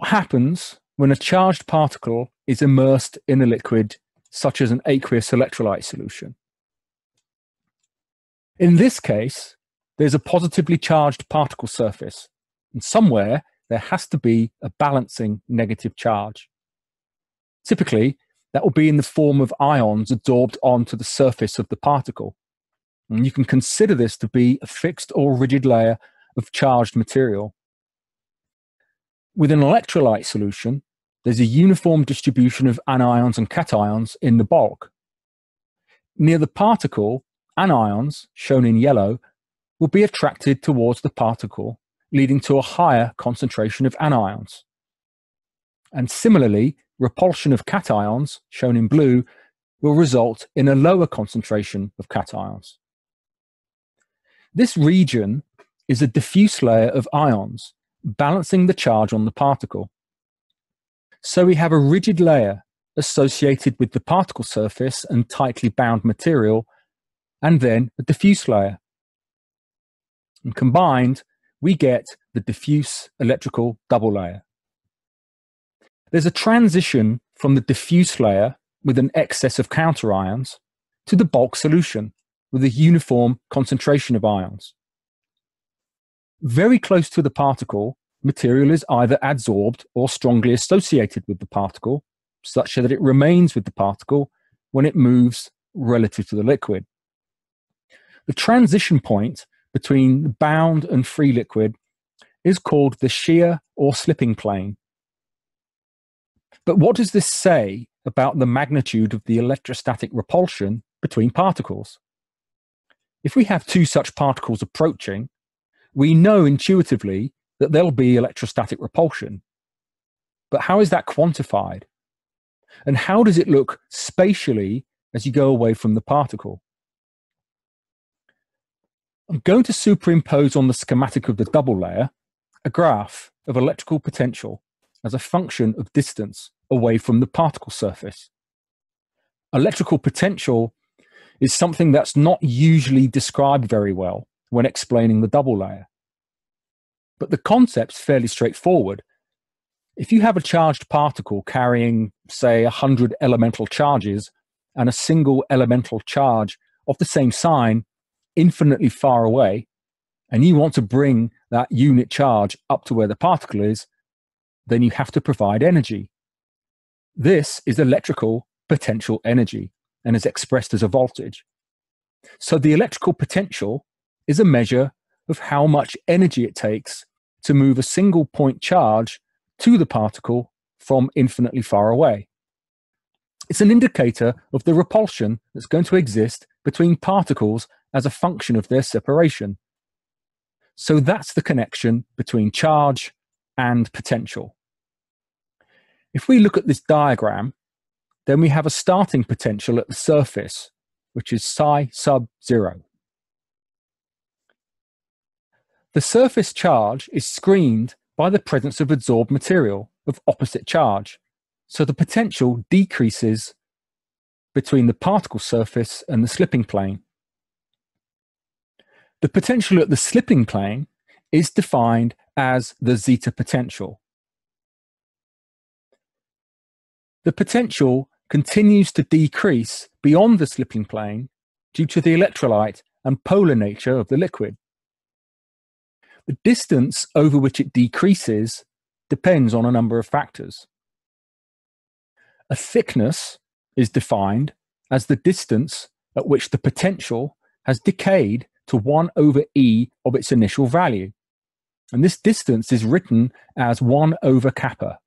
What happens when a charged particle is immersed in a liquid such as an aqueous electrolyte solution? In this case, there's a positively charged particle surface, and somewhere there has to be a balancing negative charge. Typically, that will be in the form of ions adsorbed onto the surface of the particle. And you can consider this to be a fixed or rigid layer of charged material. With an electrolyte solution, there's a uniform distribution of anions and cations in the bulk. Near the particle, anions, shown in yellow, will be attracted towards the particle, leading to a higher concentration of anions. And similarly, repulsion of cations, shown in blue, will result in a lower concentration of cations. This region is a diffuse layer of ions, balancing the charge on the particle. So we have a rigid layer associated with the particle surface and tightly bound material, and then a diffuse layer. And combined, we get the diffuse electrical double layer. There's a transition from the diffuse layer with an excess of counterions to the bulk solution with a uniform concentration of ions. Very close to the particle, material is either adsorbed or strongly associated with the particle, such that it remains with the particle when it moves relative to the liquid. The transition point between the bound and free liquid is called the shear or slipping plane. But what does this say about the magnitude of the electrostatic repulsion between particles? If we have two such particles approaching, we know intuitively that there'll be electrostatic repulsion. But how is that quantified? And how does it look spatially as you go away from the particle? I'm going to superimpose on the schematic of the double layer a graph of electrical potential as a function of distance away from the particle surface. Electrical potential is something that's not usually described very well when explaining the double layer. But the concept's fairly straightforward. If you have a charged particle carrying, say, 100 elemental charges and a single elemental charge of the same sign infinitely far away, and you want to bring that unit charge up to where the particle is, then you have to provide energy. This is electrical potential energy and is expressed as a voltage. So the electrical potential is a measure of how much energy it takes to move a single point charge to the particle from infinitely far away. It's an indicator of the repulsion that's going to exist between particles as a function of their separation. So that's the connection between charge and potential. If we look at this diagram, then we have a starting potential at the surface, which is psi sub 0. The surface charge is screened by the presence of adsorbed material of opposite charge, so the potential decreases between the particle surface and the slipping plane. The potential at the slipping plane is defined as the Zeta potential. The potential continues to decrease beyond the slipping plane due to the electrolyte and polar nature of the liquid. The distance over which it decreases depends on a number of factors. A thickness is defined as the distance at which the potential has decayed to 1 over E of its initial value. And this distance is written as 1 over kappa.